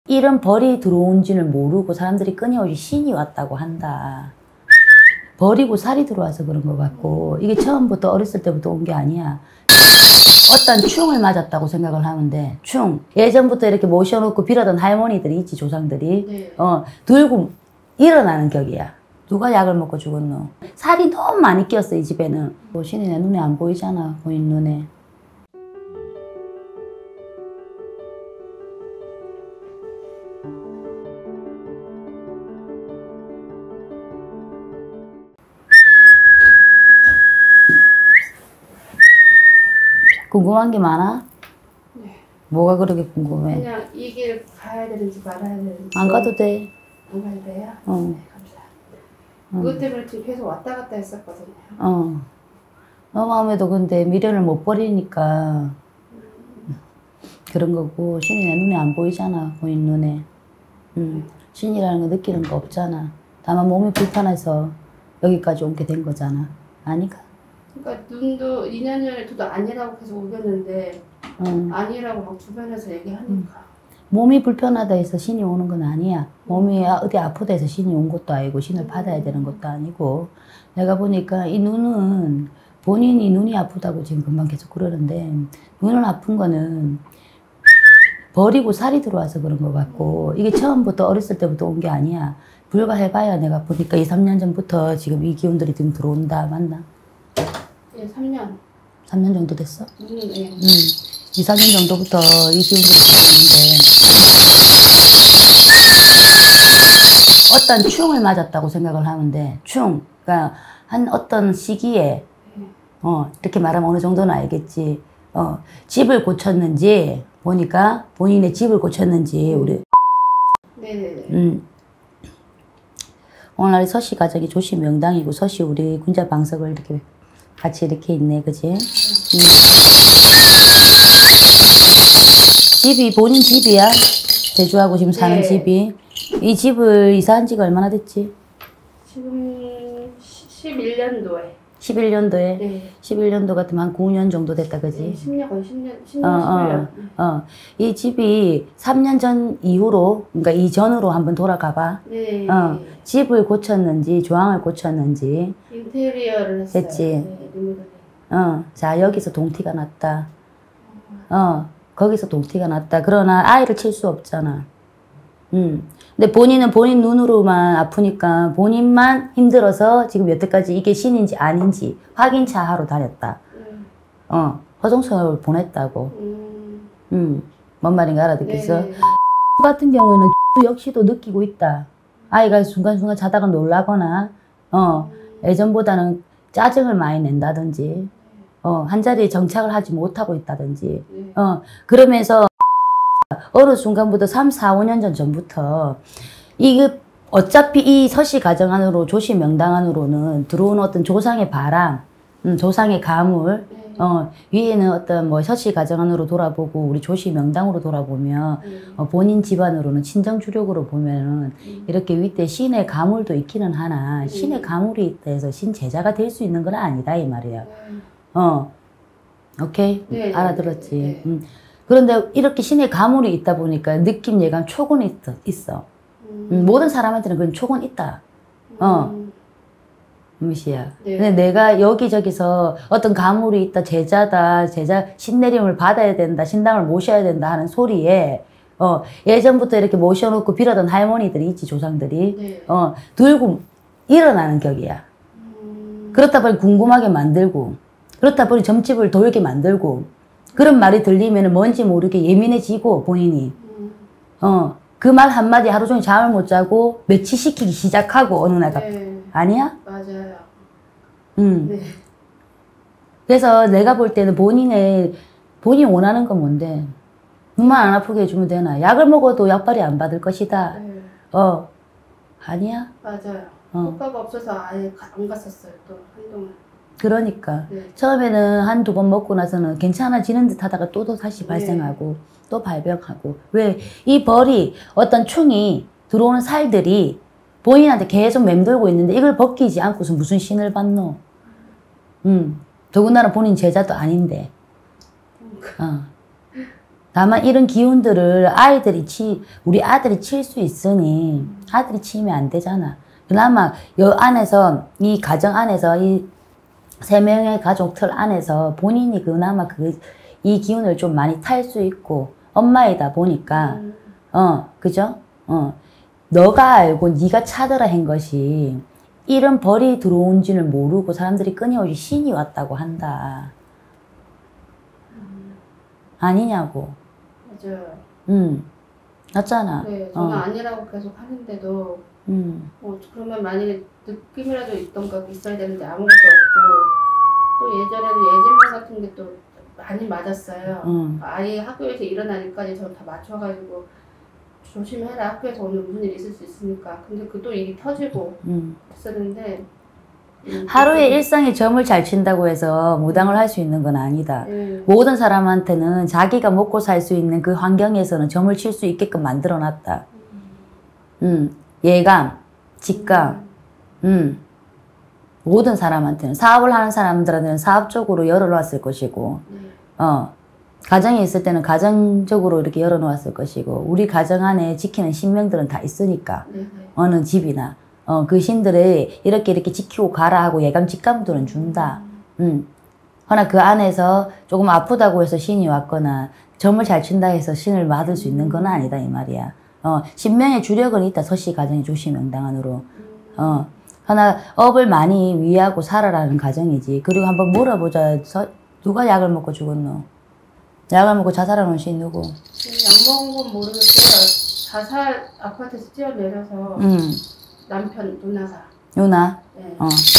이런 벌이 들어온지는 모르고 사람들이 끊임없이 신이 왔다고 한다. 버리고 살이 들어와서 그런 것 같고, 이게 처음부터 어렸을 때부터 온 게 아니야. 어떤 충을 맞았다고 생각을 하면 돼. 충. 예전부터 이렇게 모셔놓고 빌어던 할머니들이 있지, 조상들이. 네. 들고 일어나는 격이야. 누가 약을 먹고 죽었노? 살이 너무 많이 끼었어, 이 집에는. 신이 내 눈에 안 보이잖아, 본인 눈에. 궁금한 게 많아? 네. 뭐가 그렇게 궁금해? 그냥 이 길 가야 되는지 말아야 되는지. 안 가도 돼. 안 가도 돼요? 어. 네, 감사합니다. 그것 때문에 지금 계속 왔다 갔다 했었거든요. 너 마음에도 근데 미련을 못 버리니까 그런 거고, 신이 내 눈에 안 보이잖아, 본인 눈에. 신이라는 거 느끼는 거 없잖아. 다만 몸이 불편해서 여기까지 오게 된 거잖아. 아니까? 그러니까 눈도 2년 전에 저도 아니라고 계속 우겼는데 아니라고 막 주변에서 얘기하니까. 몸이 불편하다 해서 신이 오는 건 아니야. 몸이 어디 아프다 해서 신이 온 것도 아니고 신을 받아야 되는 것도 아니고. 내가 보니까 이 눈은 본인이 눈이 아프다고 지금 금방 계속 그러는데, 눈은 아픈 거는 버리고 살이 들어와서 그런 것 같고, 이게 처음부터 어렸을 때부터 온 게 아니야. 불과해봐야 내가 보니까 2, 3년 전부터 지금 이 기운들이 지금 들어온다. 맞나? 예, 3년. 3년 정도 됐어? 네. 2, 4년 정도부터 이 기운들이 들어오는데, 어떤 충을 맞았다고 생각을 하면 돼. 충. 그러니까 한 어떤 시기에 이렇게 말하면 어느 정도는 알겠지. 집을 고쳤는지 보니까 본인의 집을 고쳤는지 우리 네네네. 오늘 서씨 가정이 조씨 명당이고 서씨 우리 군자 방석을 이렇게 같이 이렇게 있네, 그지? 집이 본인 집이야? 대주하고 지금 사는 네. 집이. 이 집을 이사한 지가 얼마나 됐지? 지금 11년도에. 11년도에? 네. 11년도 같으면 한 9년 정도 됐다, 그지? 네, 10년, 거의 10년, 11년. 이 집이 3년 전 이후로, 그러니까 이전으로 한번 돌아가 봐. 네. 집을 고쳤는지, 조항을 고쳤는지. 인테리어를 했어요. 했지. 네, 리모델링. 자, 여기서 동티가 났다. 거기서 동티가 났다. 그러나 아이를 칠 수 없잖아. 근데 본인은 본인 눈으로만 아프니까 본인만 힘들어서 지금 여태까지 이게 신인지 아닌지 확인차 하러 다녔다. 허송세월을 보냈다고. 뭔 말인가 알아듣겠어? 네. 같은 경우에는 역시도 느끼고 있다. 아이가 순간순간 자다가 놀라거나 예전보다는 짜증을 많이 낸다든지 한 자리에 정착을 하지 못하고 있다든지 그러면서 어느 순간부터 3, 4, 5년 전부터 이게 어차피 이 서씨 가정 안으로 조씨 명당 안으로는 들어오는 어떤 조상의 바람, 조상의 가물, 위에는 어떤 뭐 서씨 가정 안으로 돌아보고 우리 조씨 명당으로 돌아보면 본인 집안으로는 친정 주력으로 보면은 이렇게 윗대 신의 가물도 있기는 하나 신의 가물이 있다 해서 신 제자가 될 수 있는 건 아니다 이 말이야. 오케이? 네, 알아들었지? 네. 그런데 이렇게 신의 가물이 있다 보니까 느낌, 예감, 촉은 있어. 모든 사람한테는 그런 촉은 있다. 무시야. 네. 근데 내가 여기저기서 어떤 가물이 있다, 제자 신내림을 받아야 된다, 신당을 모셔야 된다 하는 소리에 예전부터 이렇게 모셔놓고 빌어던 할머니들이 있지, 조상들이. 네. 들고 일어나는 격이야. 그렇다 보니 궁금하게 만들고, 그렇다 보니 점집을 돌게 만들고, 그런 말이 들리면 뭔지 모르게 예민해지고 본인이 그 말 한마디 하루 종일 잠을 못 자고 매치시키기 시작하고 어느 날 네. 아니야? 맞아요. 네. 네. 그래서 내가 볼 때는 본인이 원하는 건 뭔데? 눈만 안 아프게 해주면 되나? 약을 먹어도 약발이 안 받을 것이다. 네. 아니야? 맞아요. 효과가 없어서 아예 안 갔었어요. 또 한동안. 그러니까 네. 처음에는 한두 번 먹고 나서는 괜찮아지는 듯 하다가 또 다시 발생하고 또 발병하고. 왜? 이 벌이 어떤 충이 들어오는 살들이 본인한테 계속 맴돌고 있는데 이걸 벗기지 않고서 무슨 신을 받노? 더군다나 본인 제자도 아닌데 다만 이런 기운들을 우리 아들이 칠 수 있으니 아들이 치면 안 되잖아. 그나마 여 안에서 이 가정 안에서 이 3명의 가족 틀 안에서 본인이 그나마 이 기운을 좀 많이 탈 수 있고 엄마이다 보니까 그죠? 너가 알고 네가 찾으라 한 것이 이런 벌이 들어온지를 모르고 사람들이 끊임없이 신이 왔다고 한다. 아니냐고. 맞아요. 맞잖아. 네, 저는 아니라고 계속 하는데도 그러면 만약에 느낌이라도 있던가 있어야 되는데 아무것도 없고 또 예전에는 예진말 같은 게 또 많이 맞았어요. 아이 학교에서 일어나니까지 저는 다 맞춰가지고 조심해라, 학교에서 오늘 무슨 일이 있을 수 있으니까. 근데 그 또 일이 터지고 했었는데 하루에 일상에 점을 잘 친다고 해서 무당을 할 수 있는 건 아니다. 모든 사람한테는 자기가 먹고 살 수 있는 그 환경에서는 점을 칠 수 있게끔 만들어 놨다. 예감, 직감, 모든 사람한테는 사업을 하는 사람들한테는 사업적으로 열어놓았을 것이고 가정에 있을 때는 가정적으로 이렇게 열어놓았을 것이고 우리 가정 안에 지키는 신명들은 다 있으니까 어느 집이나 그 신들을 이렇게 지키고 가라 하고 예감 직감들은 준다. 허나 그 안에서 조금 아프다고 해서 신이 왔거나 점을 잘 친다 해서 신을 받을 수 있는 건 아니다 이 말이야. 신명의 주력은 있다. 서씨 가정의 조시명당 안으로. 허나 업을 많이 위하고 살아라는 가정이지. 그리고 한번 물어보자. 누가 약을 먹고 죽었노? 약을 먹고 자살한 신 누구? 약 먹은 건 모르는데 자살 아파트에서 뛰어내려서 남편 누나가. 누나? 네.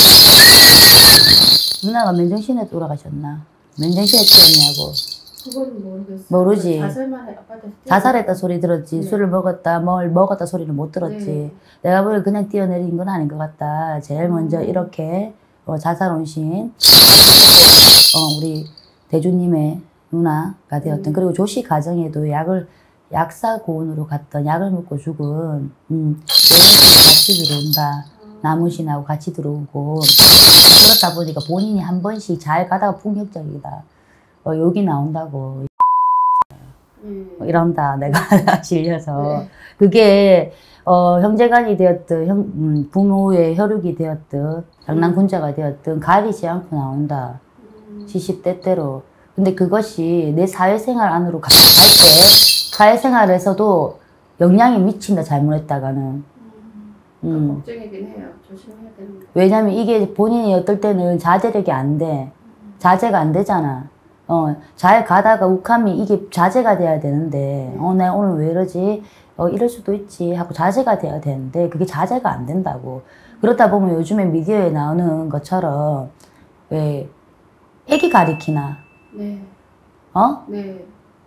누나가 맨정신에 돌아가셨나? 맨정신에 뛰었냐고. 그건 모르겠어요. 모르지. 아파트에서 자살했다 소리 들었지. 술을 먹었다, 뭘 먹었다 소리는 못 들었지. 내가 보기엔 그냥 뛰어내린 건 아닌 것 같다. 제일 먼저 이렇게 자살 온 신, 우리 대주님의 누나가 되었던, 그리고 조씨 가정에도 약사 고원으로 갔던 약을 먹고 죽은 외모신이 같이 들어온다. 나무신하고 같이 들어오고 그렇다 보니까 본인이 한 번씩 잘 가다가 폭력적이다. 욕이 나온다고 이런다 내가 질려서. 그게 형제간이 되었든 부모의 혈육이 되었든 장난군자가 되었든 가리지 않고 나온다. 시시때때로. 근데 그것이 내 사회생활 안으로 갈 때 사회생활에서도 영향이 미친다 잘못했다가는. 걱정이긴 해요. 조심해야 되는 거. 왜냐면 이게 본인이 어떨 때는 자제력이 안 돼. 자제가 안 되잖아. 잘 가다가 욱함이 이게 자제가 돼야 되는데 내가 오늘 왜 이러지? 이럴 수도 있지 하고 자제가 돼야 되는데 그게 자제가 안 된다고. 그렇다 보면 요즘에 미디어에 나오는 것처럼 왜 애기 가리키나 네. 네.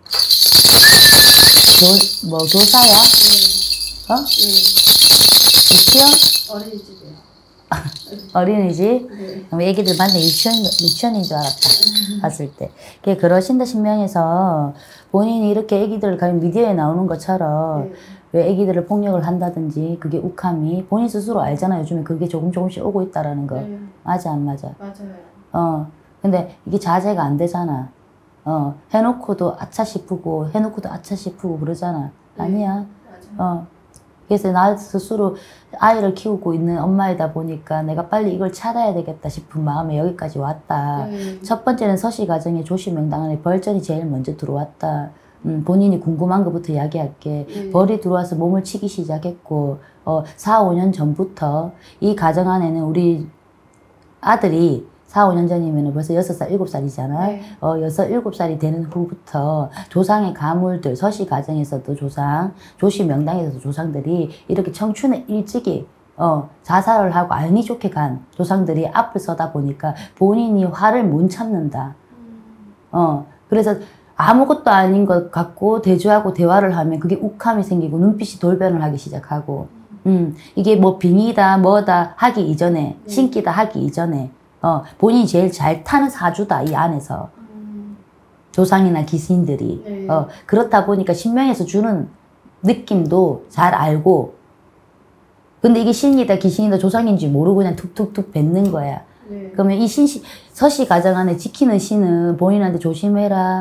교사야? 네. 유치원? 어린이집이요. 어린이집? 네. 애기들 만나 유치원인 줄 알았다. 봤을 때. 그러신다 신명에서 본인이 이렇게 애기들을 가면 미디어에 나오는 것처럼 왜 애기들을 폭력을 한다든지 그게 욱함이 본인 스스로 알잖아. 요즘에 그게 조금씩 오고 있다라는 거. 맞아 안 맞아? 맞아요. 근데 이게 자제가 안 되잖아. 해놓고도 아차 싶고 해놓고도 아차 싶고 그러잖아. 아니야. 맞아요. 그래서 나 스스로 아이를 키우고 있는 엄마이다 보니까 내가 빨리 이걸 찾아야 되겠다 싶은 마음에 여기까지 왔다. 첫 번째는 서씨 가정의 조시명당 안에 벌전이 제일 먼저 들어왔다. 본인이 궁금한 것부터 이야기할게. 벌이 들어와서 몸을 치기 시작했고 4, 5년 전부터 이 가정 안에는 우리 아들이 4, 5년 전이면 벌써 6살, 7살이잖아. 6, 7살이 되는 후부터 조상의 가물들, 서씨 가정에서도 조상, 조씨 명당에서도 조상들이 이렇게 청춘에 일찍이 자살을 하고 알미 좋게 간 조상들이 앞을 서다 보니까 본인이 화를 못 참는다. 그래서 아무것도 아닌 것 같고 대주하고 대화를 하면 그게 욱함이 생기고 눈빛이 돌변을 하기 시작하고 이게 뭐 빙의다 뭐다 하기 이전에 신기다 하기 이전에 본인이 제일 잘 타는 사주다 이 안에서 조상이나 귀신들이 그렇다 보니까 신명에서 주는 느낌도 잘 알고 근데 이게 신이다 귀신이다 조상인지 모르고 그냥 툭툭툭 뱉는 거야. 그러면 이 서씨 가정 안에 지키는 신은 본인한테 조심해라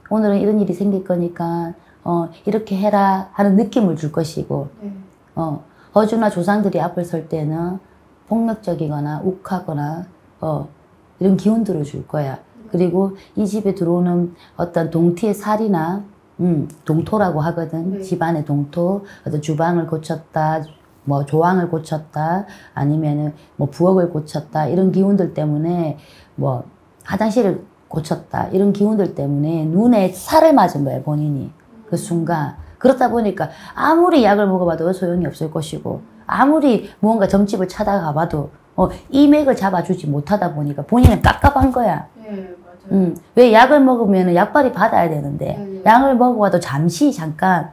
오늘은 이런 일이 생길 거니까 이렇게 해라 하는 느낌을 줄 것이고 허주나 조상들이 앞을 설 때는 폭력적이거나 욱하거나 이런 기운들을 줄 거야. 그리고 이 집에 들어오는 어떤 동티의 살이나 동토라고 하거든. 집안의 동토, 어떤 주방을 고쳤다, 뭐 조항을 고쳤다, 아니면은 뭐 부엌을 고쳤다, 이런 기운들 때문에 뭐 화장실을 고쳤다, 이런 기운들 때문에 눈에 살을 맞은 거야, 본인이. 그 순간. 그렇다 보니까 아무리 약을 먹어봐도 소용이 없을 것이고, 아무리 무언가 점집을 찾아가봐도 이 맥을 잡아주지 못하다 보니까 본인은 깝깝한 거야. 네, 맞아요. 왜 약을 먹으면 약발이 받아야 되는데, 약을 먹어봐도 잠시 잠깐,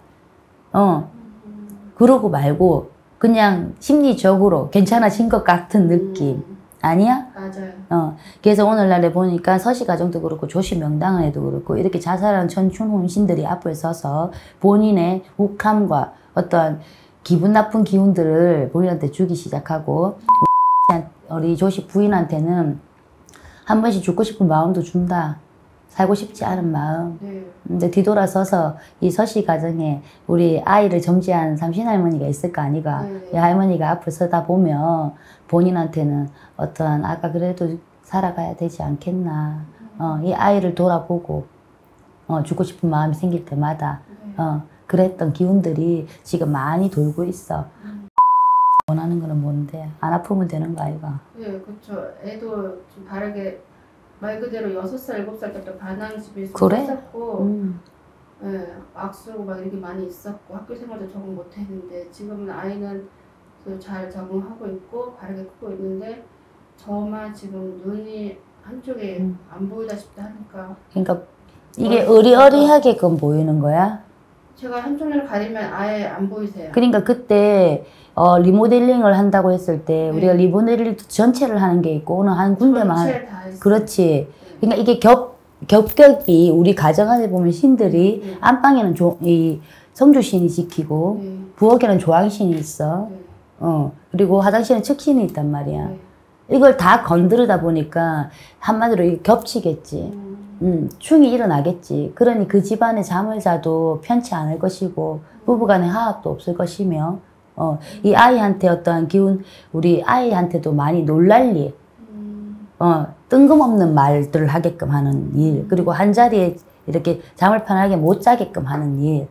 그러고 말고, 그냥 심리적으로 괜찮아진 것 같은 느낌. 아니야? 맞아요. 그래서 오늘날에 보니까 서시가정도 그렇고 조시명당에도 그렇고 이렇게 자살한 천춘혼신들이 앞을 서서 본인의 욱함과 어떤 기분 나쁜 기운들을 본인한테 주기 시작하고 우리 조시 부인한테는 한 번씩 죽고 싶은 마음도 준다. 살고 싶지 않은 마음. 근데 뒤돌아서서 이 서씨 가정에 우리 아이를 점지한 삼신할머니가 있을 거 아니가. 이 할머니가 앞을 서다 보면 본인한테는 어떠한 아까 그래도 살아가야 되지 않겠나. 이 아이를 돌아보고 죽고 싶은 마음이 생길 때마다 그랬던 기운들이 지금 많이 돌고 있어. 원하는 거는 뭔데? 안 아프면 되는 거 아이가? 네, 그렇죠. 애도 좀 다르게 말 그대로 6살, 7살 때부터 반항집에서 그래? 했었고 네, 악수고 막 이렇게 많이 있었고 학교 생활도 적응 못 했는데 지금은 아이는 잘 적응하고 있고 바르게 크고 있는데 저만 지금 눈이 한쪽에 안 보이다시피 하니까 그러니까 이게 어리어리하게끔 보이는 거야? 제가 한쪽 눈을 가리면 아예 안 보이세요. 그러니까 그때 리모델링을 한다고 했을 때 우리가 리모델링 전체를 하는 게 있고 오늘 한 군데만 그렇지. 그러니까 이게 겹겹이 우리 가정 안에 보면 신들이 안방에는 이 성주신이 지키고 부엌에는 조항신이 있어. 그리고 화장실에는 측신이 있단 말이야. 이걸 다 건드리다 보니까 한마디로 이게 겹치겠지. 충이 일어나겠지. 그러니 그 집안에 잠을 자도 편치 않을 것이고 부부간의 화합도 없을 것이며 이 아이한테 어떠한 기운, 우리 아이한테도 많이 놀랄 일, 뜬금없는 말들을 하게끔 하는 일, 그리고 한 자리에 이렇게 잠을 편하게 못 자게끔 하는 일,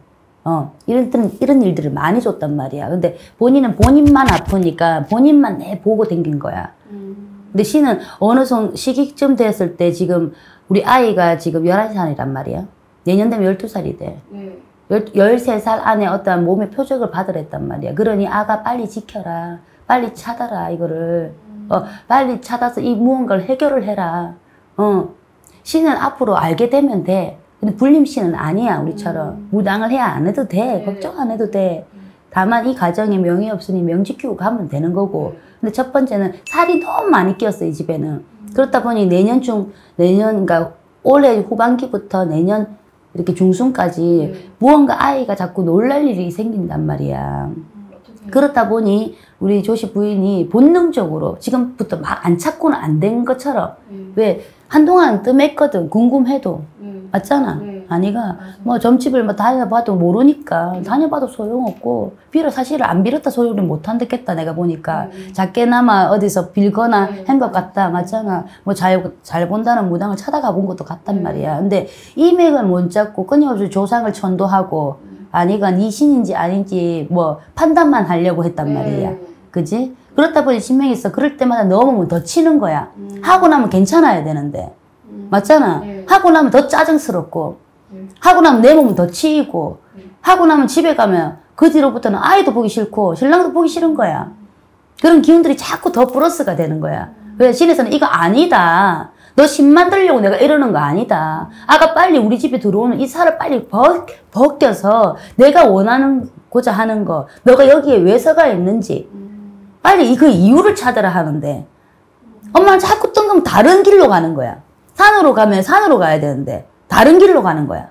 이런 일들을 많이 줬단 말이야. 근데 본인은 본인만 아프니까 본인만 보고 댕긴 거야. 근데 신은 어느 시기쯤 됐을 때 지금 우리 아이가 지금 11살이란 말이야. 내년 되면 12살이 돼. 13살 안에 어떤 몸의 표적을 받으랬단 말이야. 그러니 아가 빨리 지켜라. 빨리 찾아라 이거를. 빨리 찾아서 이 무언가를 해결을 해라. 신은 앞으로 알게 되면 돼. 근데 불림신은 아니야 우리처럼. 무당을 해야 안 해도 돼. 걱정 안 해도 돼. 다만 이 가정에 명이 없으니 명 지키고 가면 되는 거고. 근데 첫 번째는 살이 너무 많이 끼었어 이 집에는. 그렇다 보니 그러니까 올해 후반기부터 내년 이렇게 중순까지 무언가 아이가 자꾸 놀랄 일이 생긴단 말이야. 그렇다 보니 우리 조씨 부인이 본능적으로 지금부터 막 안 찾고는 안 된 것처럼 왜 한동안 뜸했거든. 궁금해도. 맞잖아. 아니가 뭐 점집을 뭐 다녀봐도 모르니까 다녀봐도 소용없고 사실을 안 빌었다 소리를 못 한댔겠다 내가 보니까 작게나마 어디서 빌거나 한 것 같다. 맞잖아. 뭐 잘 본다는 무당을 찾아가 본 것도 같단 말이야. 근데 이 맥을 못 잡고 끊임없이 조상을 천도하고 아니가 네 신인지 아닌지 뭐 판단만 하려고 했단 말이야. 그지? 그렇다 보니 신명이 있어. 그럴 때마다 넘으면 더 치는 거야. 하고 나면 괜찮아야 되는데. 맞잖아. 하고 나면 더 짜증스럽고 하고 나면 내 몸은 더 치이고 하고 나면 집에 가면 그 뒤로부터는 아이도 보기 싫고 신랑도 보기 싫은 거야. 그런 기운들이 자꾸 더 플러스가 되는 거야. 그래서 신에서는 이거 아니다. 너 신 만들려고 내가 이러는 거 아니다. 아가 빨리 우리 집에 들어오는 이 살을 빨리 벗겨서 내가 원하는고자 하는 거 너가 여기에 왜 서가 있는지 빨리 그 이유를 찾으라 하는데 엄마는 자꾸 뜬금 다른 길로 가는 거야. 산으로 가면 산으로 가야 되는데 다른 길로 가는 거야.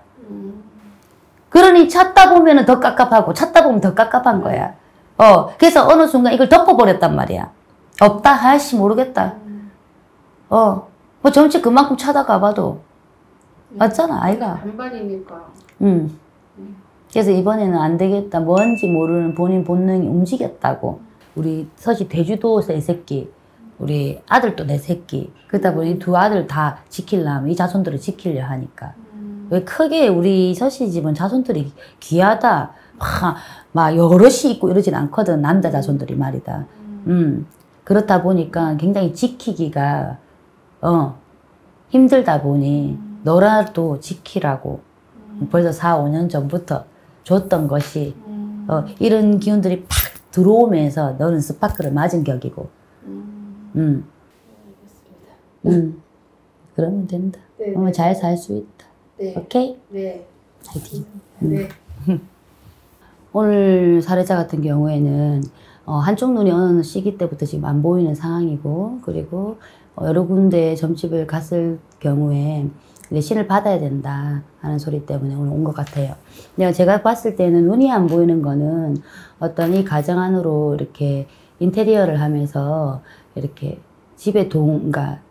그러니 찾다 보면 더 깝깝하고 찾다 보면 더 깝깝한 거야. 그래서 어느 순간 이걸 덮어버렸단 말이야. 없다? 아이씨 모르겠다. 뭐 점집 그만큼 찾아가 봐도 맞잖아, 아이가. 반반이니까. 그래서 이번에는 안 되겠다. 뭔지 모르는 본인 본능이 움직였다고. 우리 서시 대주도 내 새끼, 우리 아들도 내 새끼. 그러다 보니 두 아들 다 지키려면 이 자손들을 지키려 하니까. 왜 크게 우리 서시 집은 자손들이 귀하다. 막 여럿이 있고 이러진 않거든. 남자 자손들이 말이다. 그렇다 보니까 굉장히 지키기가 힘들다 보니 너라도 지키라고 벌써 4, 5년 전부터 줬던 것이 이런 기운들이 팍 들어오면서 너는 스파크를 맞은 격이고 그러면 된다. 네, 잘 살 수 있다. 네. 오케이? 네. 화이팅. 네. 오늘 사례자 같은 경우에는 한쪽 눈이 어느 시기 때부터 지금 안 보이는 상황이고 그리고 여러 군데 점집을 갔을 경우에 이제 신을 받아야 된다 하는 소리 때문에 오늘 온 것 같아요. 근데 제가 봤을 때는 눈이 안 보이는 거는 어떤 이 가정 안으로 이렇게 인테리어를 하면서 이렇게 집에 그러니까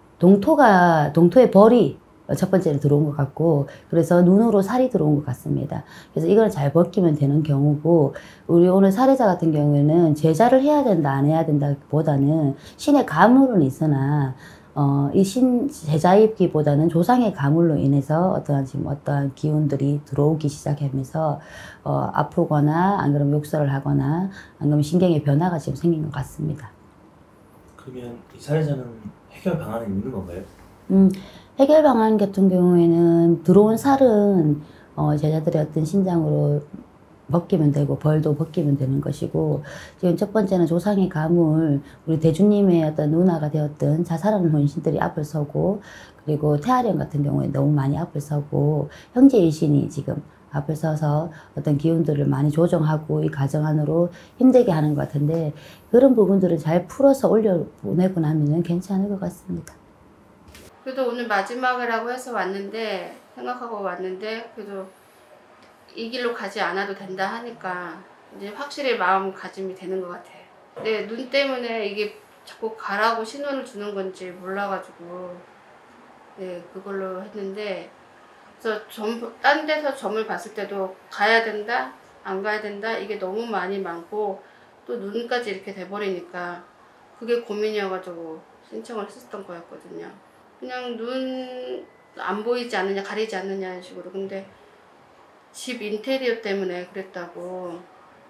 동토에 벌이 첫 번째로 들어온 것 같고 그래서 눈으로 살이 들어온 것 같습니다. 그래서 이걸 잘 벗기면 되는 경우고 우리 오늘 사례자 같은 경우에는 제자를 해야 된다 안 해야 된다 보다는 신의 가물은 있으나 이 제자입기보다는 조상의 가물로 인해서 지금 어떠한 기운들이 들어오기 시작하면서 아프거나 안 그러면 욕설을 하거나 안 그러면 신경의 변화가 지금 생긴 것 같습니다. 그러면 이 사례자는 해결 방안이 있는 건가요? 해결 방안 같은 경우에는 들어온 살은 제자들의 어떤 신장으로 벗기면 되고 벌도 벗기면 되는 것이고 지금 첫 번째는 조상의 가물 우리 대주님의 어떤 누나가 되었던 자살하는 혼신들이 앞을 서고 그리고 태아령 같은 경우에 너무 많이 앞을 서고 형제의 신이 지금 앞을 서서 어떤 기운들을 많이 조정하고 이 가정 안으로 힘들게 하는 것 같은데 그런 부분들을 잘 풀어서 올려보내고 나면 괜찮을 것 같습니다. 그래도 오늘 마지막이라고 해서 생각하고 왔는데 그래도 이 길로 가지 않아도 된다 하니까 이제 확실히 마음가짐이 되는 것 같아요. 네, 눈 때문에 이게 자꾸 가라고 신호를 주는 건지 몰라가지고 네, 그걸로 했는데 그래서 딴 데서 점을 봤을 때도 가야 된다, 안 가야 된다 이게 너무 많이 많고 또 눈까지 이렇게 돼버리니까 그게 고민이어가지고 신청을 했었던 거였거든요. 그냥 눈 안 보이지 않느냐, 가리지 않느냐 식으로. 근데 집 인테리어 때문에 그랬다고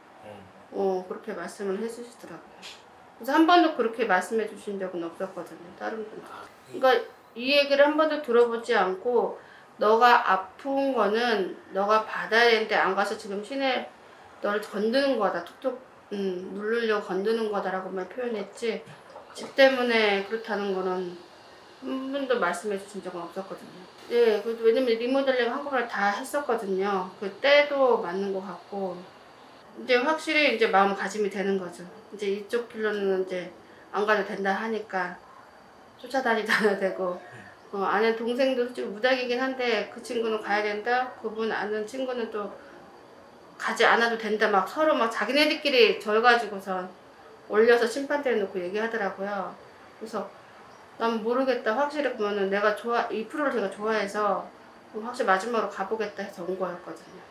그렇게 말씀을 해주시더라고요. 그래서 한 번도 그렇게 말씀해 주신 적은 없었거든요, 다른 분들. 그러니까 이 얘기를 한 번도 들어보지 않고 너가 아픈 거는 너가 받아야 되는데 안 가서 지금 신에 너를 건드는 거다, 툭툭 누르려고 건드는 거다라고만 표현했지 집 때문에 그렇다는 거는 한 번도 말씀해 주신 적은 없었거든요. 예, 왜냐면 리모델링 한꺼번에 다 했었거든요. 그 때도 맞는 것 같고 이제 확실히 이제 마음가짐이 되는 거죠. 이제 이쪽 길로는 이제 안 가도 된다 하니까 쫓아다니도 않아야 되고 아는 동생도 솔직히 무당이긴 한데 그 친구는 가야 된다. 그분 아는 친구는 또 가지 않아도 된다. 막 서로 막 자기네들끼리 절 가지고선 올려서 심판대에 놓고 얘기하더라고요. 그래서 난 모르겠다. 확실히 그러면은 이 프로를 제가 좋아해서 확실히 마지막으로 가보겠다 해서 온 거였거든요.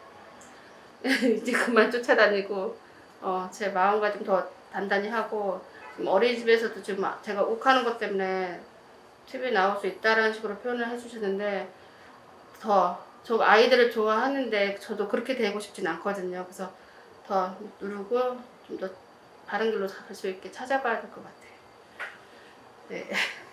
이제 그만 쫓아다니고 제 마음가짐 더 단단히 하고 지금 어린이집에서도 지금 제가 욱하는 것 때문에 TV에 나올 수 있다라는 식으로 표현을 해주시는데 저 아이들을 좋아하는데 저도 그렇게 되고 싶진 않거든요. 그래서 더 누르고 좀 더 바른 길로 갈 수 있게 찾아봐야 될 것 같아요. 네.